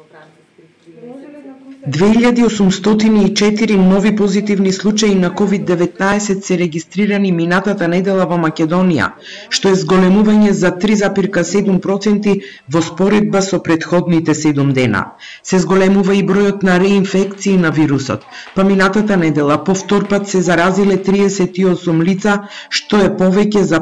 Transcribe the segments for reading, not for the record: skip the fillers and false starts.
2804 нови позитивни случаи на COVID-19 се регистрирани минатата недела во Македонија, што е зголемување за 3,7% во споредба со претходните 7 дена. Се зголемува и бројот на реинфекции на вирусот, па минатата недела повтор пат се заразиле 38 лица, што е повеќе за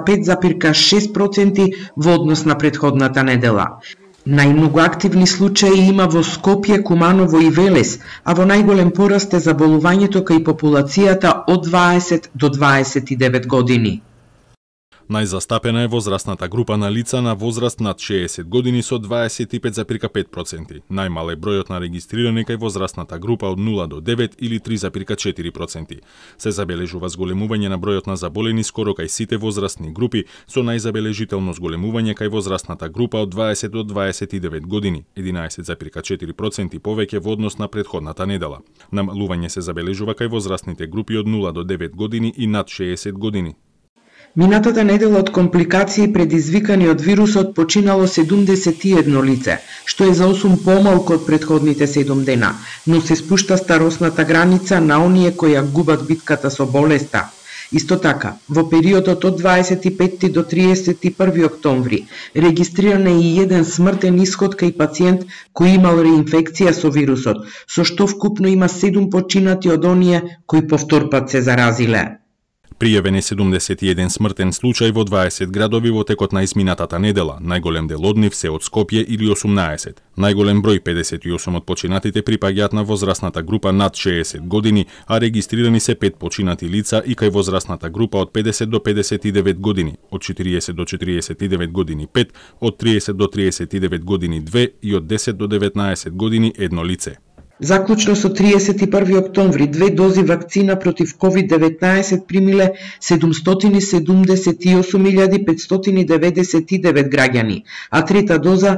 5,6% во однос на претходната недела. Најмногу активни случаи има во Скопје, Куманово и Велес, а во најголем пораст е заболувањето кај популацијата од 20 до 29 години. Најзастапена е возрастната група на лица на возраст над 60 години со 25,5%. Најмал е бројот на регистрирани кај возрастната група од 0 до 9 или 3,4%. Се забележува зголемување на бројот на заболени скоро кај сите возрастни групи, со најзабележително зголемување кај возрастната група од 20 до 29 години, 11,4% повеќе во однос на претходната недела. Намалување се забележува кај возрастните групи од 0 до 9 години и над 60 години. Минатата недела од компликации предизвикани од вирусот починало 71 лице, што е за 8 помалку од претходните 7 дена, но се спушта старосната граница на оние кои ја губат битката со болеста. Исто така, во периодот од 25 до 31 октомври регистриран е и еден смртен исход кај пациент кој имал реинфекција со вирусот, со што вкупно има 7 починати од оние кои повтор пат се заразиле. Пријавен е 71 смртен случај во 20 градови во текот на изминатата недела, најголем дел од нив се од Скопје или 18. Најголем број 58 од починатите припаѓаат на возрастната група над 60 години, а регистрирани се 5 починати лица и кај возрастната група од 50 до 59 години, од 40 до 49 години 5, од 30 до 39 години 2 и од 10 до 19 години 1 лице. Заклучно со 31 октомври, 2 дози вакцина против COVID-19 примиле 778.599 граѓани, а трета доза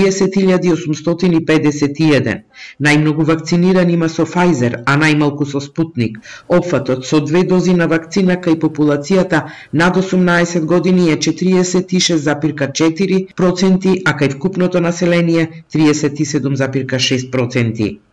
30.851. Најмногу вакцинирани има со Pfizer, а најмалку со Sputnik. Опфатот со 2 дози на вакцина кај популацијата над 18 години е 46,4%, а кај вкупното население 37,6%.